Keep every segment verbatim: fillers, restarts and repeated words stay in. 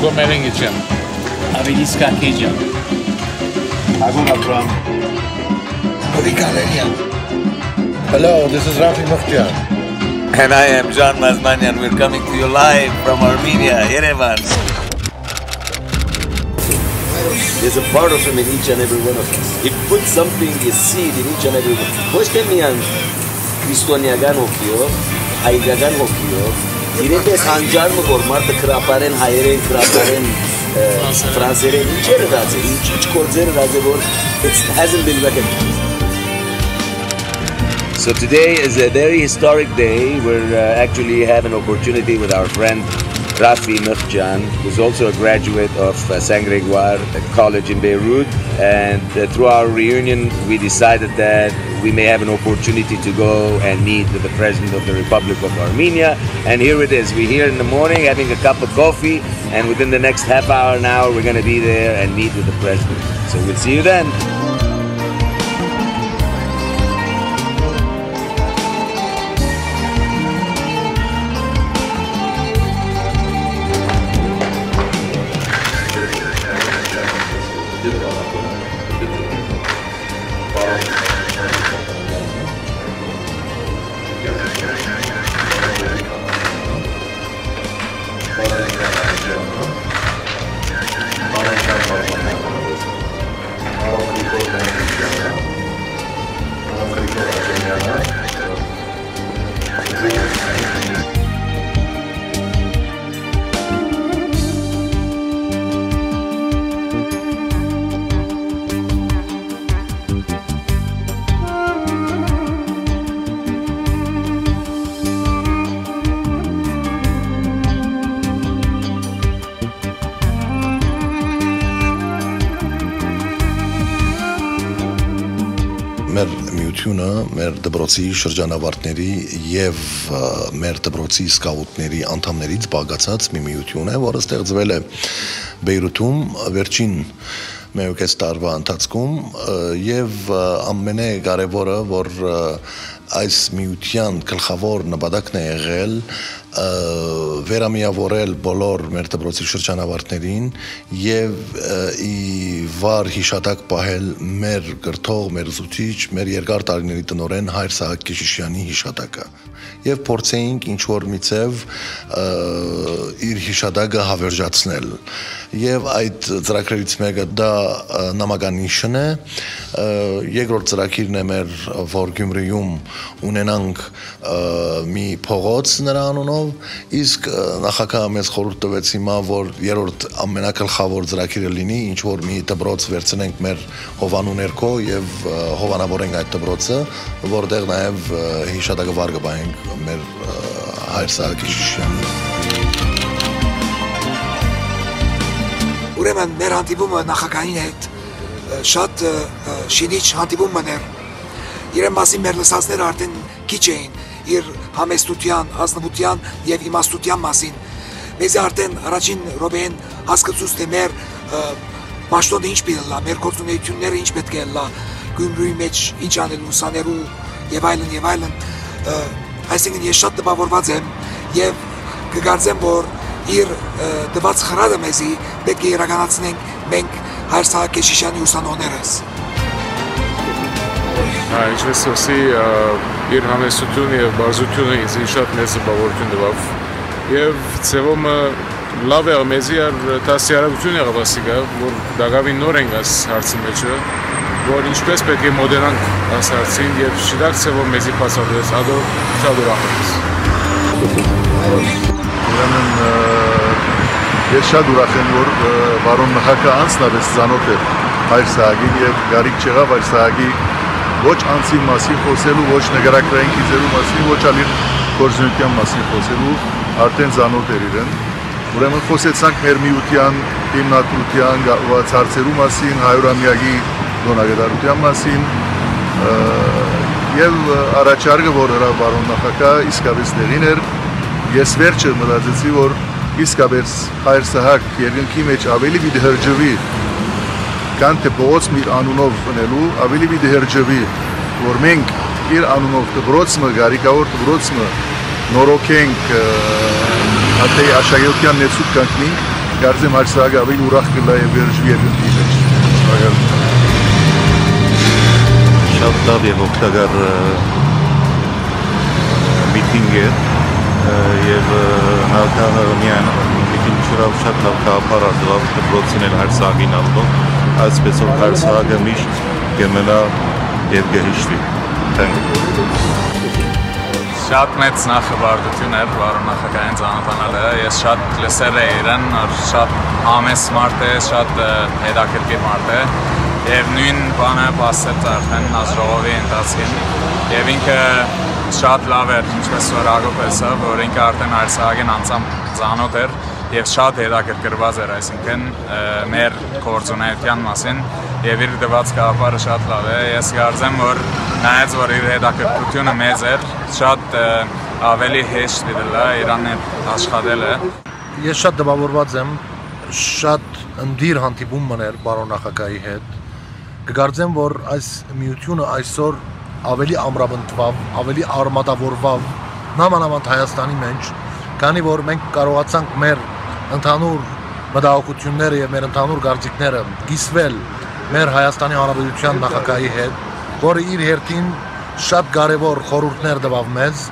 Ugo Merengican. Aveliska Kejan. Agon Abram. Humanitarian. Hello, this is Rafi Mukhtar. And I am John Mazmanian. We're coming to you live from Armenia, Yerevan. There's a part of him in each and every one of us. He put something, a seed in each and every one. Hoştemiyan Kristoniyagan hokiyor, Haygagan hokiyor. Direkt hancar mı kormar da kraparen, hayren, kraparen, Franseren, içeri razı, hiç korzer razı bor. It hasn't been recognized. So today is a very historic day. We're uh, actually having an opportunity with our friend Rafi Mukhtar, who's also a graduate of uh, Saint Gregoire College in Beirut. And uh, through our reunion, we decided that we may have an opportunity to go and meet with the President of the Republic of Armenia. And here it is. We're here in the morning having a cup of coffee, and within the next half hour, an hour, we're going to be there and meet with the President. So we'll see you then. Մեր միությունը, մեր դպրոցի շրջանավարտների եւ մեր դպրոցի սկաուտների անդամներից բաղկացած մի միություն է, որը ստեղծվել է Բեյրութում վերջին մեկուկես տարվա ընթացքում եւ ամենակարևորը, որ այս միության գլխավոր նպատակն է եղել վերամիավորել բոլոր մեր դպրոցի շրջանավարտներին եւ ի վար հիշատակ պահել մեր գրթող, մեր ուսուցիչ, մեր երկար տարիների տնօրեն Հայր Սահակ Քեշիշյանի հիշատակը եւ փորձեինք ինչ որ միցև իր հիշատակը հավերժացնել եւ այդ ծրագրերից մեկը դա նամականիշն է երկրորդ ծրագիրն է մեր որ Gyumriում ունենանք մի փողոց նրա անունով իսկ նախագահը մեզ խորհուրդ տվեց հիմա որ երրորդ ամենակլխավոր ծրագիրը լինի ինչ որ մի դպրոց վերցնենք մեր հովանու ներքո եւ հովանավորենք այդ դպրոցը որտեղ նաեւ հիշատակը վար կբահենք մեր Հայր Սահակ Քեշիշյանի Ուրեմն մեր հանդիպումը նախագահին հետ շատ շինիչ հանդիպում էր իրեն մասին մեր լսածները արդեն քիչ էին իր համեստության, ազնվության եւ իմաստության մասին մեզ արդեն առաջին րոպեին հասկացուց թե մեր պաշտոնը ինչ պետք է լա, մեր գործունեությունները ինչ պետք է լա Gyumriի մեջ ինչ անել ուսաներու եւ այլն եւ այլն այսինքն ես շատ տպավորված եմ եւ կգարձեմ որ իր դված խրատը մեզի պետք է իրականացնենք մենք Հայր Սահակ Քեշիշյանի ուսանողներս Ինչպես ասի իր համեստությունը եւ բարձությունը ինձ շատ մեծ տպավորություն տվավ եւ ծևոմը լավ է մեզի տասյարակություն եղավ ասիկա որ դակավին նոր ենք այս հարցի մեջը որ ինչպես պետք է մոդելանք այս հարցին եւ շիրակ ծևոմ մեզի բացատրեց ադո շատ ուրախ Ուրեմն ես շատ ուրախ եմ որ բարոն նախագահը անձնապես ծանոթ է Հայր Սահակին եւ գարիք չեղավ Հայր Սահակի ոչ անձի մասին խոսելու, ոչ նկարագրային գիծերու մասին, ոչ ալ իր գործունեության մասին խոսելու, արդեն ծանոթ էր իրեն։ Ուրեմն խոսեցանք մեր միության, հիմնադրության, հարցերու մասին, հայրամյակի դոնագետարության մասին եւ առաջարկը, որ հրավ բարոն նախագահը իսկապես տեղին էր, ես վերջը մտածեցի, որ իսկապես Հայր Սահակ երկնքի մեջ ավելի պիտի հրճվի Կան թե փողոց իր անունով ունելու ավելի մի դերջվի որ մենք իր անունով դպրոցը գարիկավոր դպրոցը նորոգենք հատե աշակերտության ներսուկ կանգնենք Կարծեմ հայր սահագը ավելի ուրախ կլա եւ վերջվի երկրի մեջ։ Շատ լավ եւ օգտակար միտինգ է եւ հակահարմյան միտինգ շուրջ շատ լավ կապարազլավ դպրոցին հայր սահագին ալով այսպես որ հայր սահագը միշտ կմնա եւ գհիշվի։ Շատ մեծ նախաբարձություն էր վարոն նախագահային ծանոթանալը, ես շատ լսել էի իրեն, շատ ամես մարդ է, շատ հետաքրքիր մարդ է եւ նույն բանը ասեց արդեն ազրողովի ընթացքին եւ ինքը շատ լավ էր, ինչպես որ Ագոպ ասա, որ ինքը արդեն հայր սահագին անձամբ ծանոթ էր եւ շատ հետաքրքրված էր, այսինքն մեր գործունեության մասին եւ իր դված գաղափարը շատ լավ է, ես կարծեմ որ նայած որ իր հետաքրքրությունը մեծ էր, շատ ավելի հեշտ դիտելա իրան հետ աշխատելը։ Ես շատ դպավորված եմ, շատ ընդդիր հանդիպում մներ բարոն նախագահի հետ։ Կգարձեմ, որ այս միությունը այսօր ավելի ամրապնդվավ, ավելի արմատավորվավ, նամանավանդ Հայաստանի մեջ, քանի որ մենք կարողացանք մեր ընդհանուր մտահոգությունները եւ մեր ընդհանուր կարծիքները կիսվել մեր Հայաստանի Հանրապետության նախագահի հետ, որը իր հերթին շատ կարևոր խորհուրդներ տվավ մեզ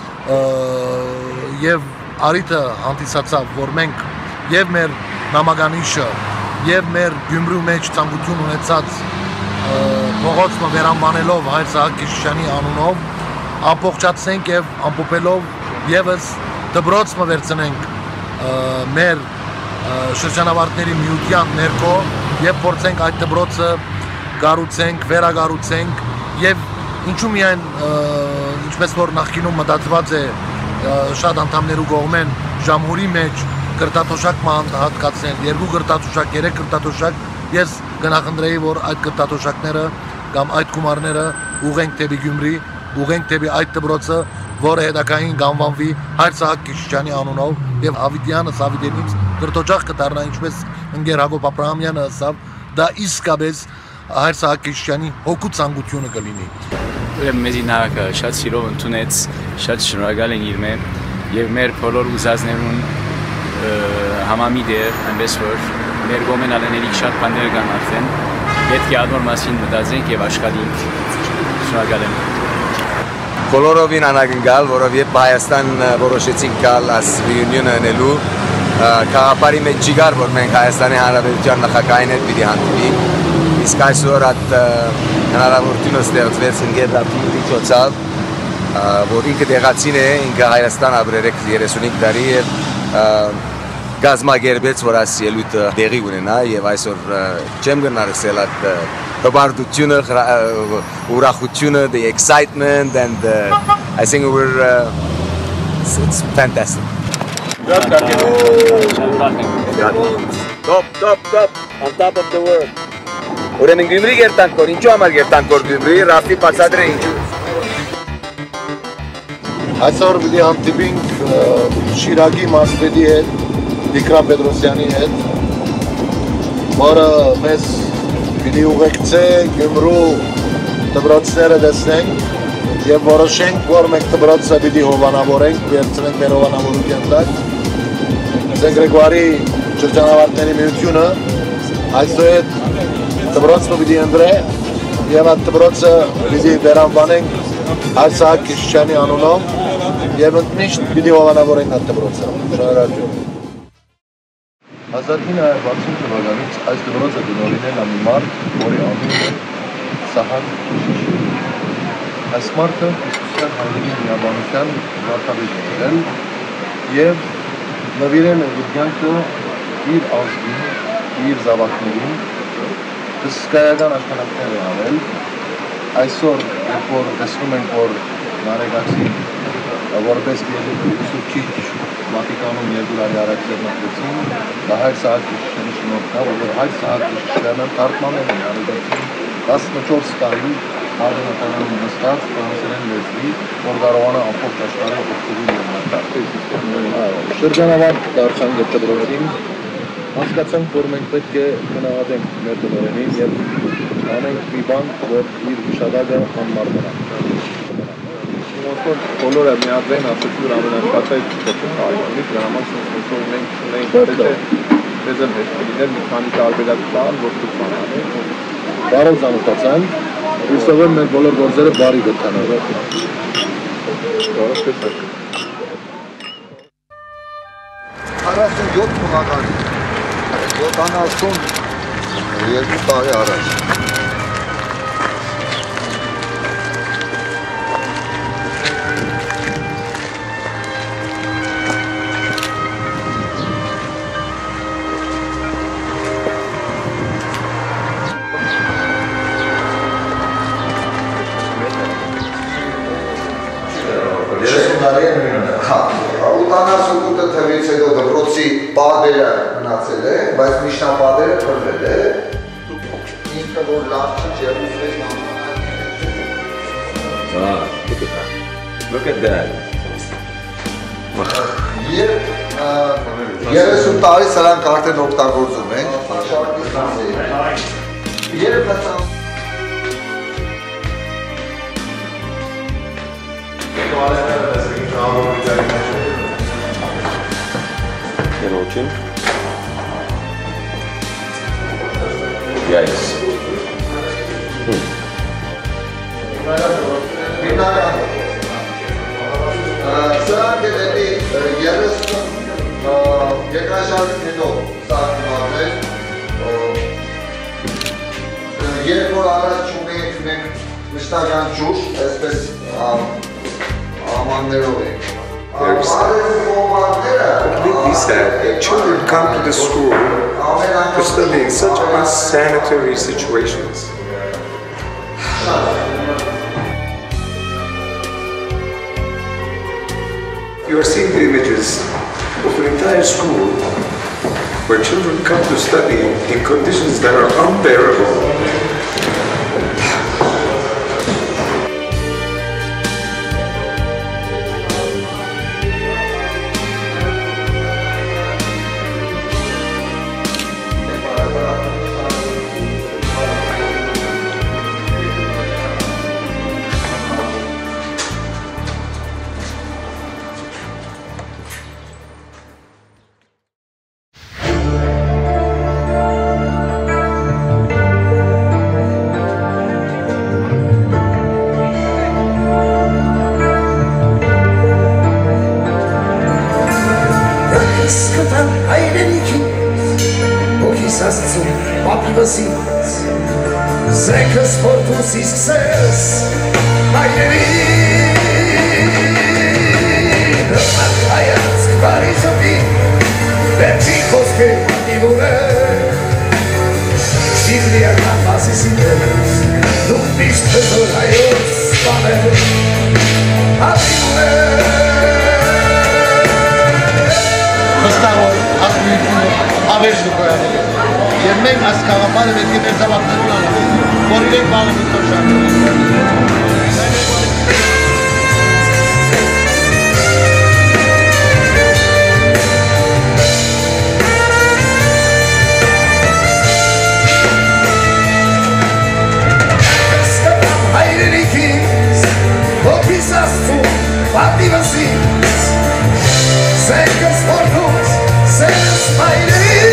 եւ արիթը հանդիսացավ, որ մենք եւ մեր նամականիշը եւ մեր Gyumri մեջ ցանկություն ունեցած փողոցը վերանմանելով հայր Սահակ Քիշյանի անունով ամբողջացնենք եւ ամփոփելով եւս դպրոցը վերցնենք մեր շրջանավարտների միության ներքո եւ փորձենք այդ դպրոցը գառուցենք, վերագառուցենք եւ ինչու միայն ինչպես որ նախկինում մտածված է շատ անդամներու կողմեն ժամհուրի մեջ կրտաթոշակ հատկացնել, երկու կրտաթոշակ, երեք կրտաթոշակ, ես կնախընտրեի, որ այդ կրտաթոշակները կամ այդ գումարները ուղենք դեպի Gyumri, ուղենք դեպի այդ դպրոցը, որը հետագային կանվանվի հայր Սահակ Քիշյանի անունով եւ Ավիդյանը Սավիդենից կրտոջախ կդառնա, ինչպես ընկեր Հակոբ Աբրահամյանը ասավ, դա իսկապես հայր Սահակ Քիշյանի հոգու ցանկությունը կլինի։ Ուրեմն մեզի նահակը շատ սիրով ընդունեց, շատ շնորհակալ են իր մեն եւ մեր բոլոր ուզածներուն համամիտ է, այնպես որ մեր գոմեն ալեների շատ բաներ կան արդեն, պետք է ադնոր մասին մտածենք եւ աշխատենք։ Շնորհակալ եմ։ Բոլորովին անագնգալ, որովհետև Հայաստան որոշեցինք գալ այս reunion-ը անելու, քաղաքապարի մեջ չի գար, որ մենք Հայաստանի Հանրապետության նախագահին հետ պիտի հանդիպի, իսկ այսօր այդ հնարավորությունը ստեղծվեց ընկեր Ռաֆի միջոցով, որ ինքը տեղացին է, ինքը Հայաստան ապրել է երեսունհինգ տարի եւ գազմագերբեց, որ այս ելույթը տեղի ունենա եւ այսօր չեմ գնարսել այդ հբարդությունը, ուրախությունը, the excitement and uh, I think we're uh, it's, it's fantastic. Top, top, top, on top of the world. Ուրեմն Gyumri գերտանք կոր, ինչու համար գերտանք կոր Gyumri, Ռաֆի բացատրե ինչու։ Այսօր պիտի հանդիպենք Շիրակի մարզպետի հետ, Տիկրան Պետրոսյանի հետ, որը մեզ պիտի ուղեկցե Gyumri դպրոցները տեսնենք եւ որոշենք, որ մենք դպրոցը պիտի հովանավորենք, վերցնենք մեր հովանավորության տակ։ Gregoire-ի շրջանավարտների միությունը այսօր դպրոցը պիտի ընտրե եւ այդ դպրոցը պիտի վերանվանենք հայր Սահակ Քիշյանի անունով եւ ընդմիշտ պիտի հովանավորենք այդ դպրոցը։ Շնորհակալություն։ հազար ինը հարյուր վաթսուն թվականից այս դպրոցը դնորինել է մի մարդ, որի անունը Սահակ Քիշյան։ Այս մարդը իսկության հայրենի միաբանության վարդապետ է եղել եւ նվիրել է իր կյանքը իր ազգին, իր զավակներին, հսկայական աշխատանքներ է արել։ Այսօր, երբ որ տեսնում ենք, որ Նարեգացին որպես ուսուցիչ Վատիկանում երկու տարի առաջ ձեռնարկեցին, դա հայր Սահակ Քիշյանի շնորհքն է, որ հայր Սահակ Քիշյանը թարգմանել է Նարեգացին տասնչորս տարի Հանրապետությունում նստած ֆրանսերեն լեզվի, որ կարողանա ամբողջ աշխարհը օգտվել դրանից։ Շրջանավարտ դարձանք այդ դպրոցին, հասկացանք, որ մենք պետք է գնահատենք մեր դպրոցին եւ անենք մի բան, որ իր հիշադակը անմարմնա։ Ոնց բոլորը միավորեն ասեցին, որ ամենաշատը դեպքում հայտնի դրա համար ոնց ունենք ունենք մեզ էլ հետ կլիներ մի քանի տարբերակ տալ, որ դուք բանաներ։ Բարով ծանոթացան, հուսով եմ մեր բոլոր գործերը բարի գտնանով։ Բարով տեսակ։ քառասունյոթ թվականի, յոթանասուն երկու տարի առաջ։ ութանասունութ թվից հետո դպրոցի պատերը մնացել է, բայց միջնապատերը փրվել է։ Ինքը որ լավ չի ջերմուց Ah, look at that. Look at that. Եվ երեսուն տարի սրանք արդեն օգտագործում են։ Երբ հատան You're watching? Yes. Hmm. Սրանք էլի երեսուն երկրաշարժից հետո սարքված են, երբ որ առաջ ունենք մենք մշտական ջուր, այսպես ամաններով ենք։ Completely sad that children come to the school to study in such unsanitary situations. You are seeing the images of an entire school where children come to study in conditions that are unbearable. Zrekës për tu si skses Majneri Në matajat skvari zëmi Veqi koske një vune Shqivlia nga pasi si të Nuk bisht të zër ajo spane Ati vune Հստավոր ասմույթունը ավերջ դուքոյանել է և մենք այս կաղապանը պետք է մեր զավակներուն անենք, որ իրենք բանը մուտոր շարքել։ Սկտամ հայրենիքից, հոգիս աստու, պատիվսից, սենքս որդուց, սենս հայրենիք,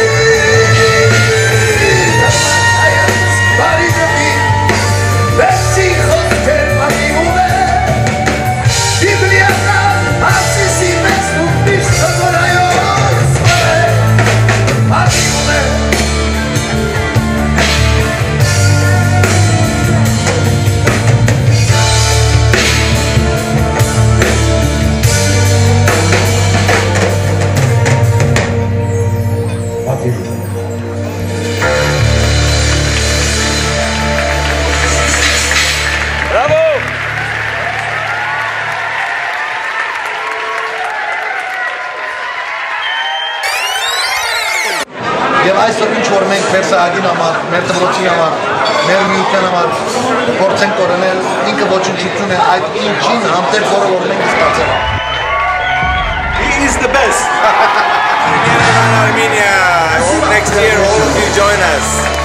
Եվ այսօր ինչ որ մենք մեր սահագին համար, մեր դպրոցի համար, մեր միության համար փորձենք կորոնել, ինքը ոչնչություն է այդ ինչին համտեղ որը որ մենք ստացել ենք։ He is the best! Armenia, I hope next year all of you join us.